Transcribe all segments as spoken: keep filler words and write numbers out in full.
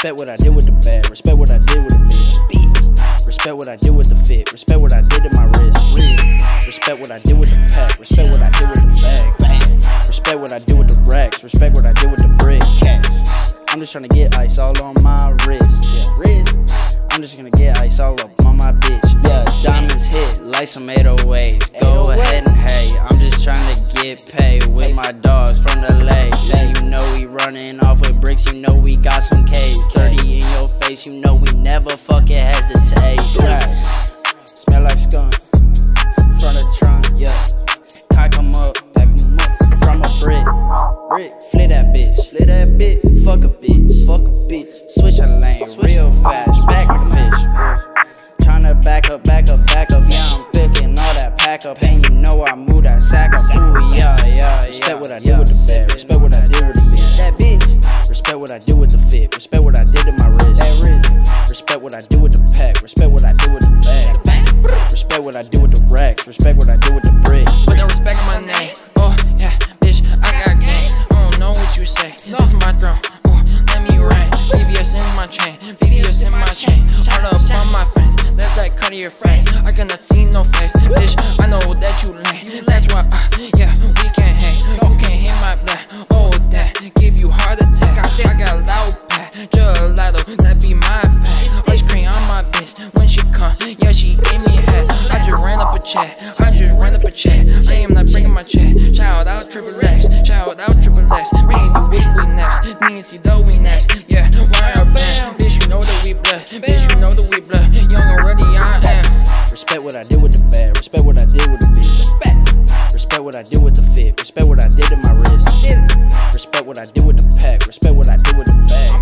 Respect what I did with the bag. Respect what I did with the bitch. Respect what I did with the fit. Respect what I did to my wrist. Respect what I did with the pack. Respect what I did with the bag. Respect what I did with the racks. Respect what I did with the brick. I'm just tryna get ice all on my wrist. Yeah, wrist. I'm just gonna get ice all up on my bitch. Yeah, diamonds hit like some eight oh eights. Go ahead and hey, I'm just tryna get paid with my dogs from the lakes. And you know we running off with bricks, you know we got some K's. thirty in your face, you know we never fucking hesitate. Yes. Smell like skunk from the trunk, yeah. Cock 'em up, pack 'em up from a brick. Brick, flip that bitch, flip that bitch. Fuck a bitch, fuck a bitch. Switch a lane, real fast, back like a fish. Tryna back up, back up, back up. Yeah, I'm picking all that pack up, and you know I move that sack up. Ooh, yeah, yeah, yeah. Respect what I did with the bag. Respect what I did with the bitch. That bitch. Respect what I did with the fit. Respect what I did to my wrist. That wrist. Respect what I did with the pack. Respect what I did with the bag. Respect what I did with the racks. Respect what I did with the brick. Put the respect on my name. Oh yeah, bitch, I got game. I don't know what you say. This is my throne. Oh, let me rain. B B S in my chain. B B S in my chain. All up on my friends. That's that cut of your frame. I cannot see no face. Bitch, I know that you lame. That's why, uh, yeah, we can't hang. You can't hit my black. Oh, that give you heart attack. I got loud pack. Gelato, that be my pack. Ice cream on my bitch when she come. Yeah, she gave me a hat. I just ran up a check. I just ran up a check. I am not breaking my check. Shout out Triple X. Shout out Triple X. Bring the week we next. Nancy though we next. Yeah, why are bam? Bitch, you know that we blood. Bitch, you know that we blood. Young already I am. Respect what I did with the bag. Respect what I did with the bitch. Respect. Respect what I did with the fit. Respect what I did to my wrist. Respect what I did with the pack. Respect what I did with the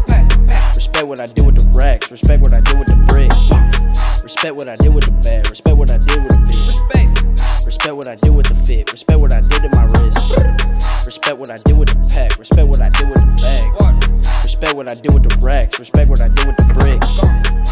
bag. Respect what I did with the racks. Respect what I did with the brick. Respect what I did with the bag. Respect what I did with the bitch. Respect. Respect what I did with the fit. Respect what I did to my wrist. Respect what I did with the pack. Respect what I did with the bag. Respect what I did with the racks. Respect what I did with the brick.